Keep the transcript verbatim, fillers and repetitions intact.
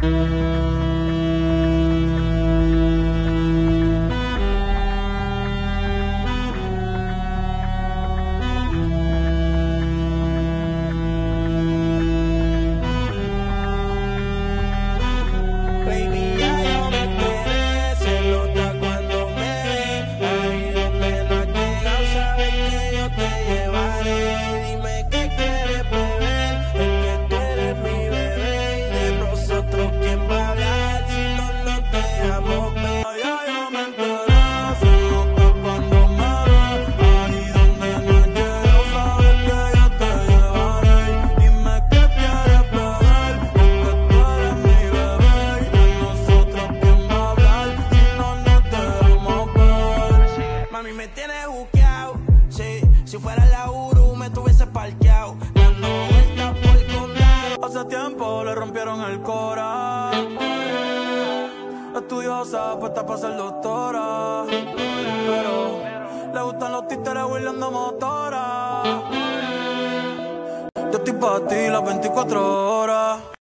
Si fuera la Uru me tuviese parqueado, dando vueltas por el condado. Hace tiempo le rompieron el cora, estudiosa, puesta para ser doctora, pero le gustan los títeres huirleando motora. Yo estoy pa' ti las veinticuatro horas.